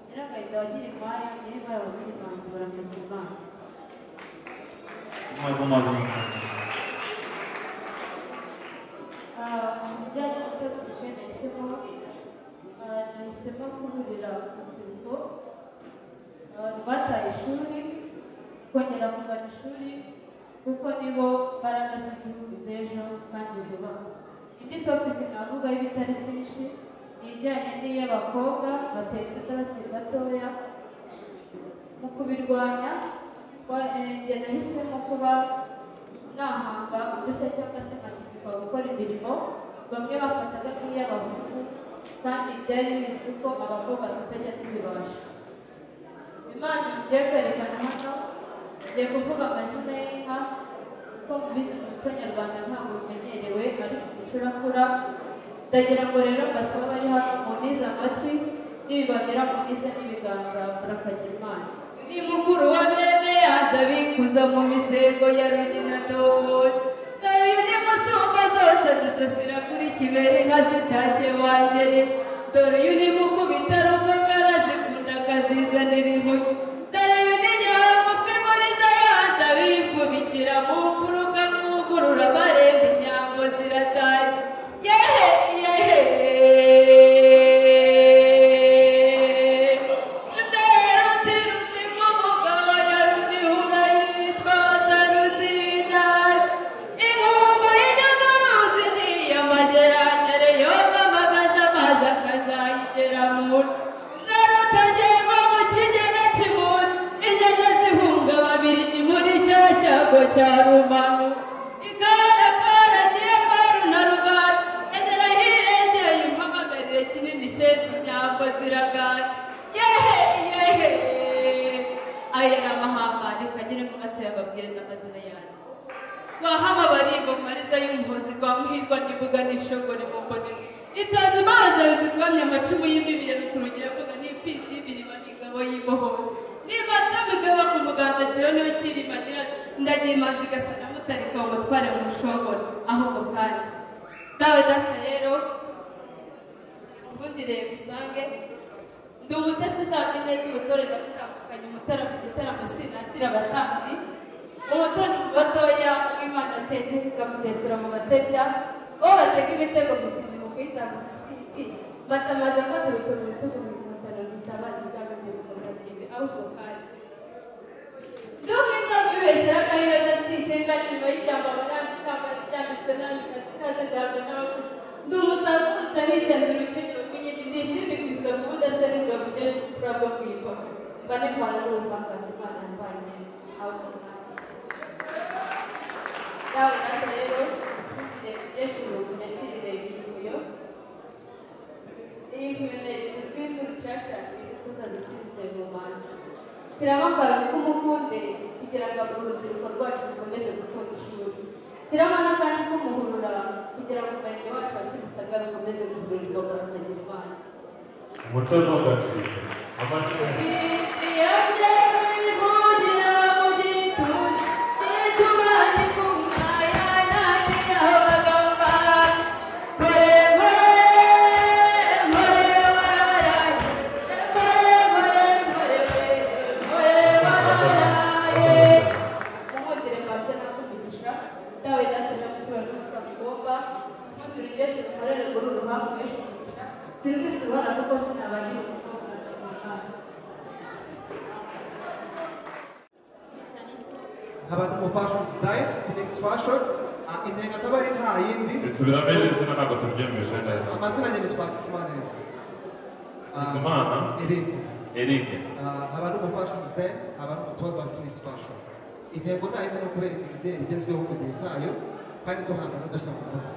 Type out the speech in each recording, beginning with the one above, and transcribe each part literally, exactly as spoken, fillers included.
nyiragahita wagira inkwaya nyir'inkwaya wagira imanzi barakagira imana Mago mago. mu bijyanye n'ubutegetsi nahisemo nahisemo guhurira urubyiruko rwataye ishuri kongera kugana ishuri kuko nibo mbaraga z'igihugu z'ejo kandi zubaka. Indi topiki navuga y'ibitari byinshi ni ijyanye n'iy'abakobwa bateye inda bakiri batoya. Mu kubirwanya njye nahisemo kuba nahanga udushya cyangwa se nkategekwa gukora imirimo bamwe bafataga nk'iy'abahungu kandi byari bizwi ko abakobwa tutajya tubibasha. Imana ngiye kwerekana hano ngiye kuvuga amazina y'inka kuko mu bizi mu muco nyarwanda ntabwo bimenyerewe ariko umucurakura. Ndagira ngo rero mbasaba bari hano munize amatwi nibibagera munize n'ibiganza barakagira imana. Ni mukuru wa bene yaza bikuza mu misego ya rugina ndobozi dore uyu ni musumba zose zisasira kuri kibere inka zitashye wangere dore uyu ni mukubita ruvagara zikunda akazizanira inkuru dore uyu ni nyamufi muriza yaza bifubikira mu mfuruka mwugurura baremba inyambo ziratashye yehe yehe Charumanu ikara kara diye baru narugat edera hirenge impamagarire kinini shetu nyamba ziragat yehe yehe ayera mahamba nikagire mugate yababwire n'amazina yanze twahama barimbo mariza y'umuhozi rwa muhirwa nivuga n'ishogore mu mbone itazi maze zikamye amacumu y'imibiri rukurugira vuga n'ifisi y'ibiri banigabo y'imbohoro niba tamugaba ku muganda kiro niyo kirimanira ndagiye imanzi gasana mutarika umutware mu shogoro ahubwo kandi dawe data rero ubundi reba usange ndi umutesi utabye neza ubutorera butandukanye umutara mu gitaramo sinatira abatambyi umutoni mu batoya w'imana atende ikamutetera mu batebya uwo batega ibitego mutindi mu kwitanga umusiti batamaze kwaturutse mu bitugu mu bimotano bitabazi by'abandi bikorwa ahubwo kandi Dumisa bibeshya kandi badasikenga nyuma y'ishyamba baranzi cyangwa ryanditswe nabi kazi zawe nawe ndumutaka utanisha ndurukenyero kunyiri ndisibi kwisa kubudasa n'ingwa bukesha turabwo kwipa mbane kwana n'ubuvanganzi imana mbanye ahubwo kandi dawe natwe rero ntugire bukesha urubu nyakirire ibiyo iyi kumenyereza twindu rucacakisha tuzazikirisiye mu manza kiramakazi k'umukunde kugira ngo urubyiruko rwacu rukomeze gukunda ishuri kiramana kandi k'umuhurura kugira ngo umurenge wacu wa Kimisagara ukomeze guhurirwa barakagira imana umuco ntugacike amashuri abantu mu fashion design Phoenix fashion intego akaba ari nta yindi bisubiramo iri zina ntabwo tubyumvishe neza amazina njye nitwa Kisimana Kisimana Eric Eric abantu mu fashion design abantu mu tubazo wa Phoenix fashion intego nta yindi no kubereka imideli igezweho mu gihe cyayo kandi duhangana dushya mu muziki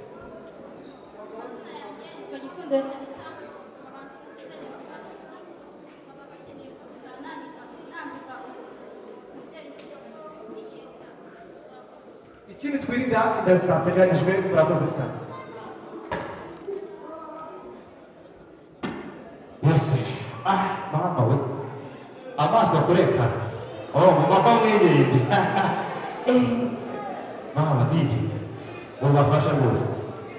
ikindi twirinda inda zitateganyijwe murakoze cyane yose ah mama we amaso kurekana oh mama mwirinde eh mama didi ubafasha bose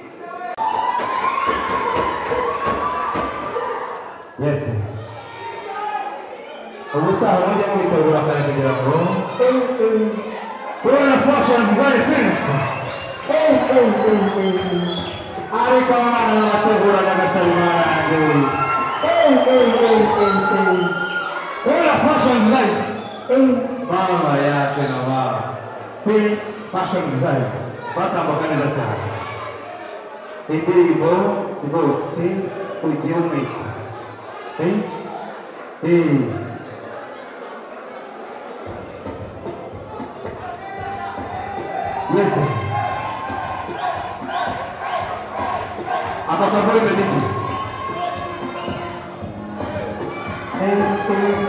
yes ubutaha mujya mubitegura kare kugira ngo kubona fashion design things ariko abana bategura nyagasani barange kubona fashion design mama yake na mama things fashion design batambuka neza cyane indirimbo rwose ugiye umwita eh eh listen apa kabar ini eh eh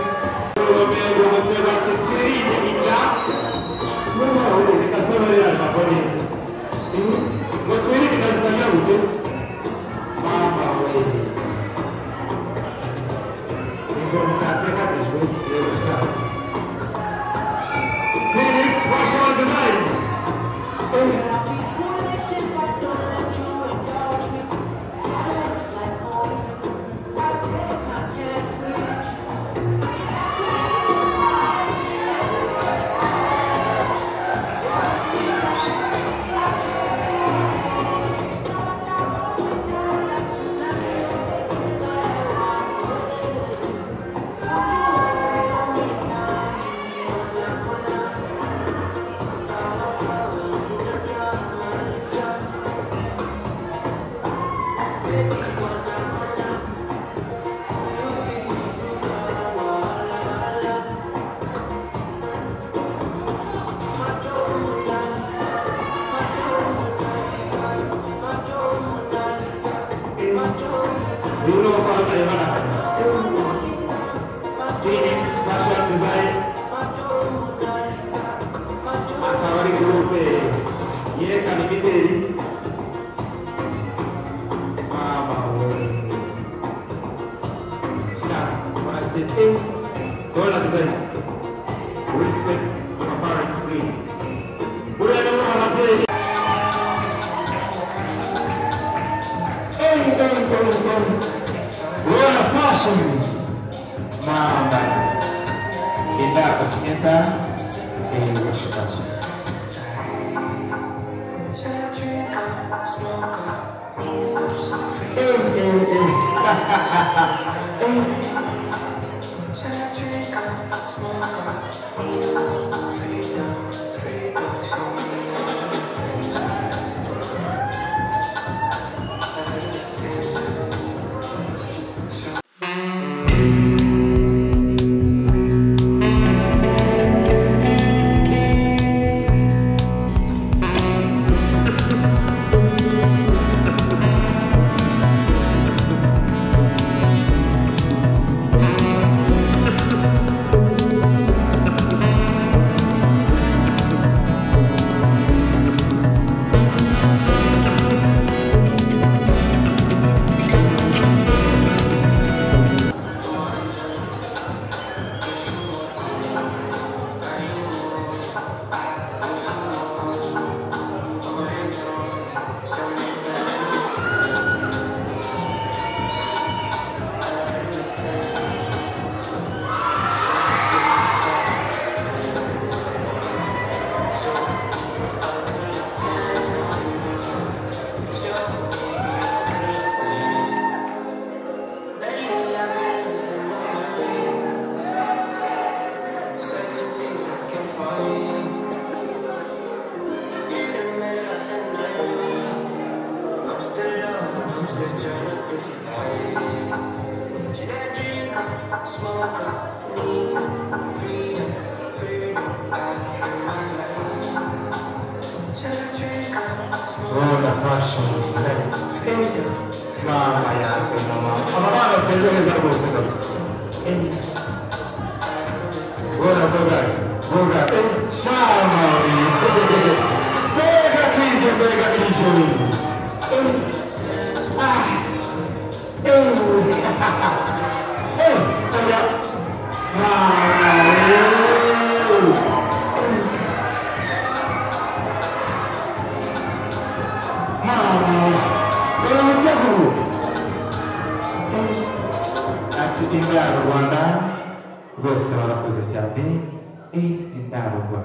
rwose barakoze cyane eh indarugwa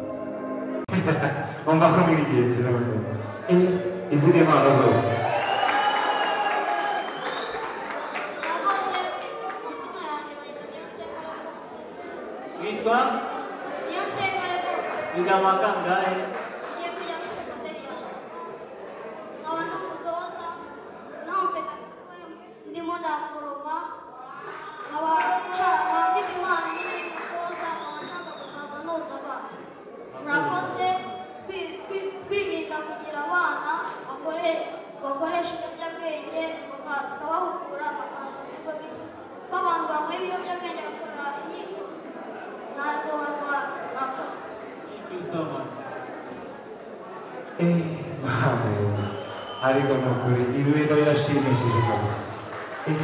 umva ko mwigenje none eh izindi mpano zose witwa wiga makangahe murakoze twirinda kugira abana bakoresha ibiyobyabwenge bakabahugura bakaza mu bigo by'isi ko abantu banywa ibiyobyabwenge bakora imyitozo ntabwo barwara. murakoze eh mama ariko nukuri ibi bintu birashimishije kabisa eh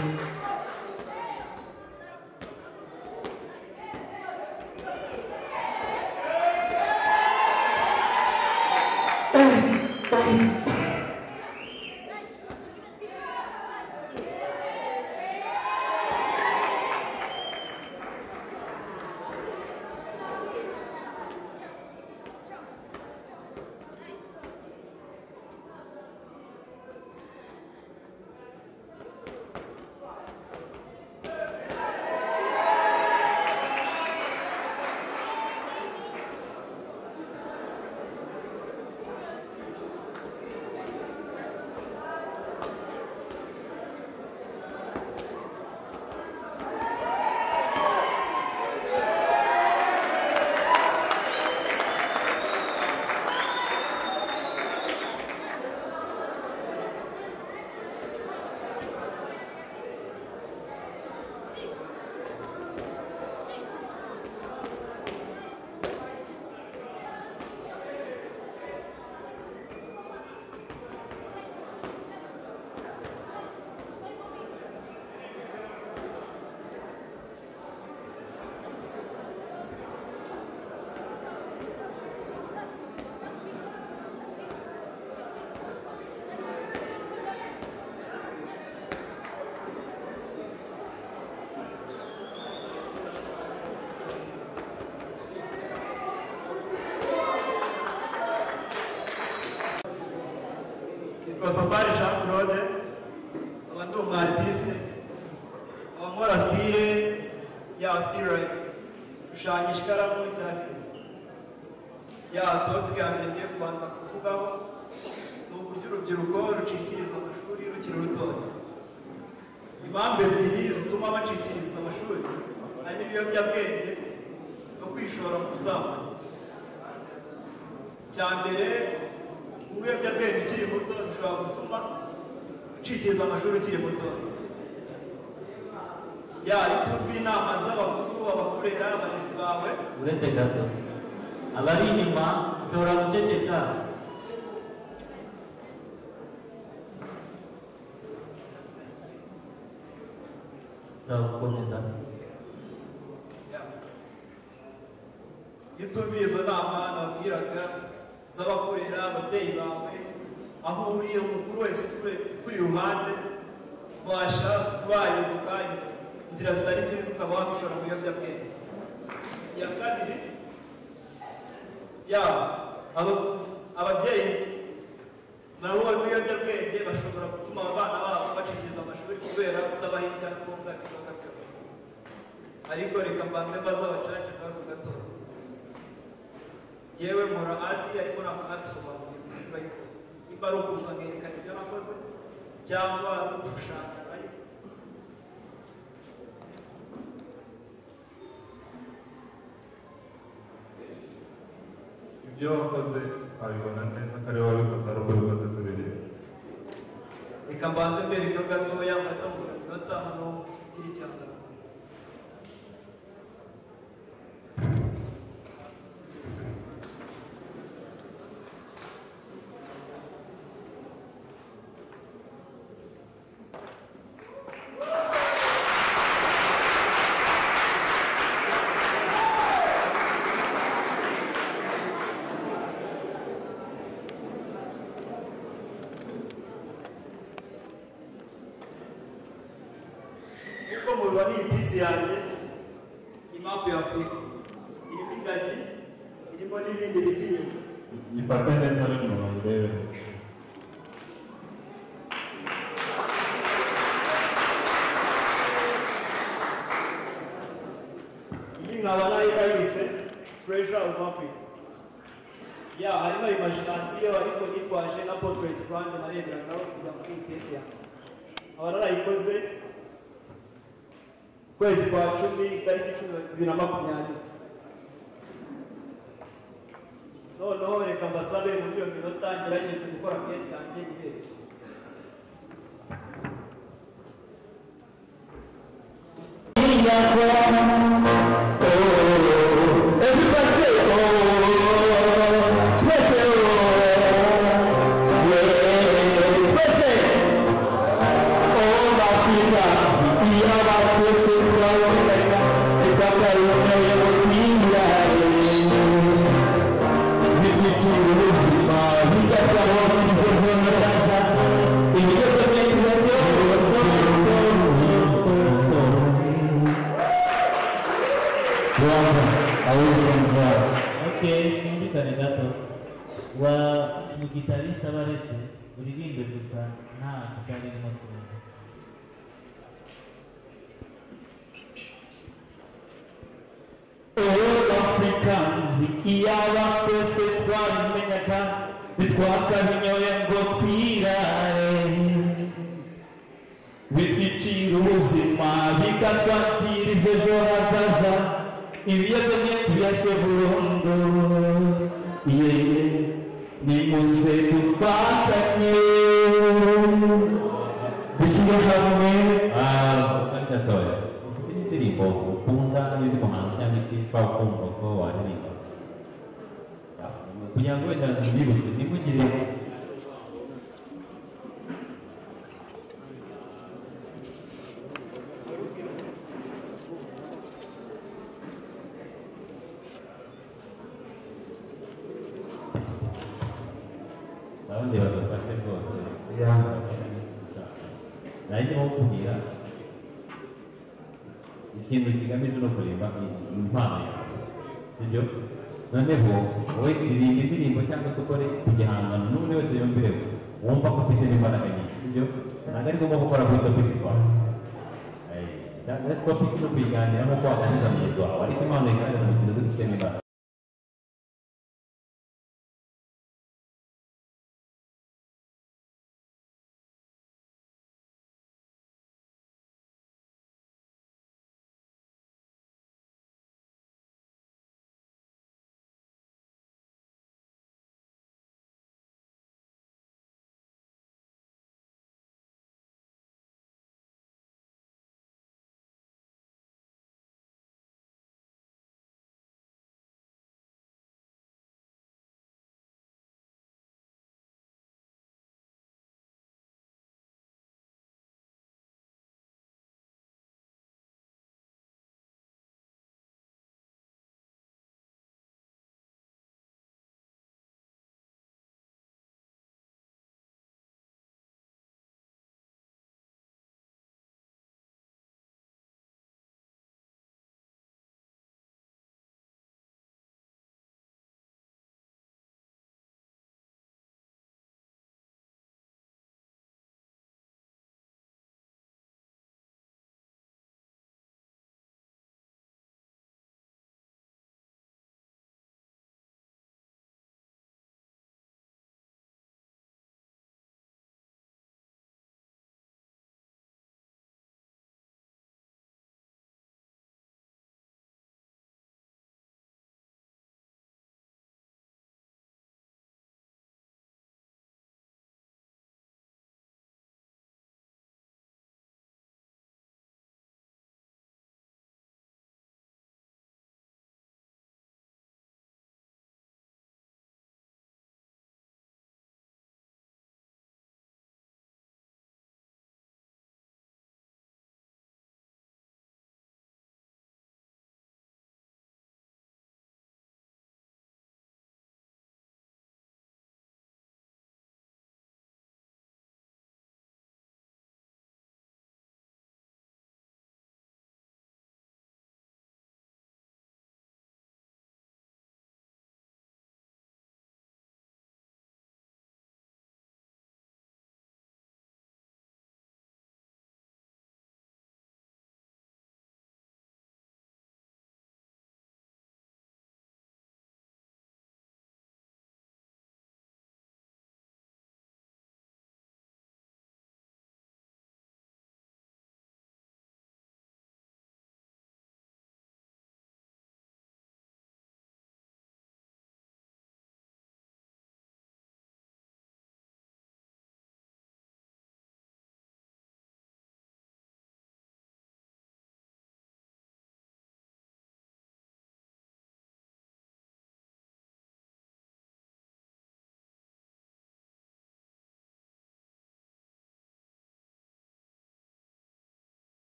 Safari Jean Claude aba ndi umu artiste abamora style ya style life ushushanyisha ikaramu cyane ya topic ya mbere ngiye kubanza kuvugaho ni uburyo urubyiruko rucikiriza amashuri rukiri rutoya. Impamvu ebyiri zituma bacikiriza amashuri harimo ibiyobyabwenge no kwishora mu busambanyi. Cya mbere ibiyobyabwenge ukiri muto bishobora gutuma ucikiriza amashuri ukiri muto. Ya itumva inama z'abakuru abakurera abarezi bawe uretse gato abari inyuma ushobora guceceka turagukomeza iyo utumviye izo nama nababwiraga z'abakurera ababyeyi bawe aho uriye umukuru wese kuri iruhande ubasha kubayoboka inzira zitari nziza ukaba wakishora mu biyobyabwenge. Iya kabiri ya ababyeyi nabo bari mu biyobyabwenge bashobora gutuma abana babo bacikiriza amashuri kubera kutabaha ibyangombwa bisabwa byose. Ariko reka mbanze mbaza abacaca akabazo gato. Jyewe nkora ati ariko ntabwo nabisobanuriye niba ari ukuza nkerekana ibyo nakoze cyangwa ari ugushushanya ariko ibyo wakoze wabibona neza ko ari wowe wabikoze ari uko ubikoze tubireba. reka mbanze mbereka gatoya muratambuka iminota hano kiri cyane. Ni pisi yanjye mapu ya Afurika irimo ingagi irimo n'ibindi biti inyuma Gifate neza n'inyuma urebe. iyi nkaba nayise Treasure of Africa. Ya harimo imagination ariko nitwaje na portrait brand nareberagaho kugira ngo iyi piece yanjye aba narayikoze kwezi kwa cumi itariki cumi bibiri na makumyabiri. Noneho reka mbasabe muri iyo minota ngerageze gukora piece yanjye ibere. Okay, kumvikane gato wa mugitarista baretse uririmbe gusa nta kitari irimo kuvuga. All Africans iyaba twese twabimenyaga bitwakabinyoye ngo twirare bitwicira ubuzima bigatwatiriza ejo hazaza ibiyobyabwenge byase burundu yeye nimuze dufatanye dushyire hamwe gatoya ufite indirimbo ukunda y'undi muhanzi cyangwa icyitwa ukumva ko waririmba kugira ngo wenda ntibibutse ntimugire abandi badufashe rwose nanjye nko kugira ikintu kigamije no kureba impano yawe sibyo noneho wowe iririmba indirimbo cyangwa se ukore igihangano n'undi wese yumvireho wumva ko ufite n'imbaraga nyinshi sibyo ntabwo ari ngombwa gukora kuri topiki twawe cyangwa se topiki no kuyiganira nk'uko waganiriza mugenzi wawe ariko impano igaragaza mu kintu dufite n'imbaraga